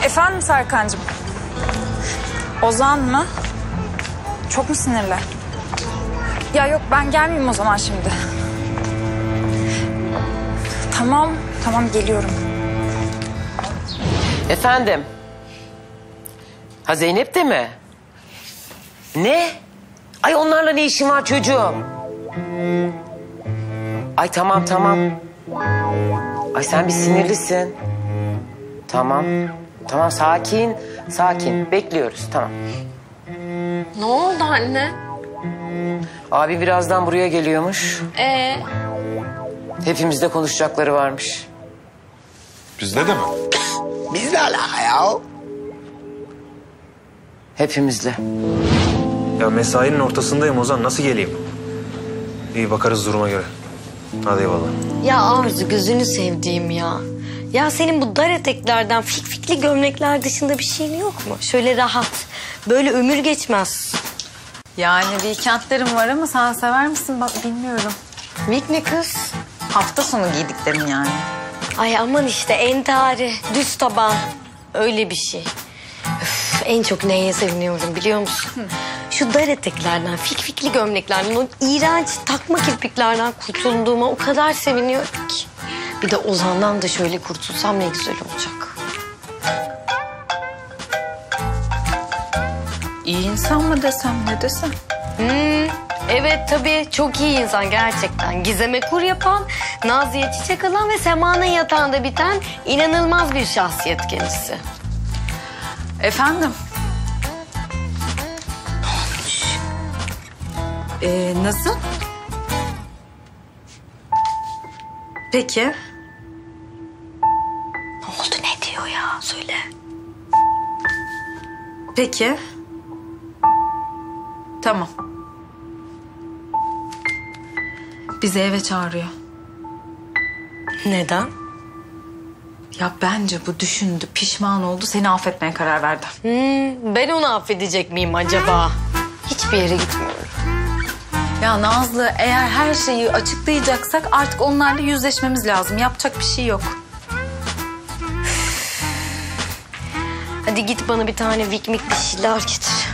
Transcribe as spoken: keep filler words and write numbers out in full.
Efendim Serkancığım? Ozan mı? Çok mu sinirli? Ya yok, ben gelmeyeyim o zaman şimdi. Tamam, tamam geliyorum. Efendim? Ha Zeynep de mi? Ne? Ay onlarla ne işin var çocuğum? Ay tamam tamam. Ay sen bir sinirlisin. Tamam. Tamam sakin. Sakin. Bekliyoruz tamam. Ne oldu anne? Abi birazdan buraya geliyormuş. Ee? Hepimizde konuşacakları varmış. Bizde de mi? Bizle alaka ya. Hepimizle. Ya mesainin ortasındayım Ozan. Nasıl geleyim? İyi bakarız duruma göre. Hadi eyvallah. Ya Arzu gözünü sevdiğim ya. Ya senin bu dar eteklerden fik fikli gömlekler dışında bir şeyin yok mu? Şöyle rahat. Böyle ömür geçmez. Yani weekendlerim var ama sen sever misin bak bilmiyorum. Week ne kız? Hafta sonu giydiklerim yani. Ay aman işte entari, düz taban. Öyle bir şey. Üf, en çok neye seviniyorum biliyor musun? Hı. Şu dar eteklerden, fik fikli gömleklerden, o iğrenç takma kirpiklerden kurtulduğuma o kadar seviniyorum ki. Bir de Ozan'dan da şöyle kurtulsam ne güzel olacak. İyi insan mı desem ne desem? Hmm, evet tabii çok iyi insan gerçekten. Gizem'e kur yapan, Nazlı'ya çiçek alan ve Sema'nın yatağında biten inanılmaz bir şahsiyet kendisi. Efendim? Ee, nasıl? Peki. Ne oldu ne diyor ya söyle. Peki. Tamam. Bizi eve çağırıyor. Neden? Ya bence bu düşündü, pişman oldu, seni affetmeye karar verdi. Hmm, ben onu affedecek miyim acaba? Hiçbir yere gitmiyorum. Ya Nazlı, eğer her şeyi açıklayacaksak artık onlarla yüzleşmemiz lazım. Yapacak bir şey yok. Hadi git bana bir tane vikmik bir şeyler getir.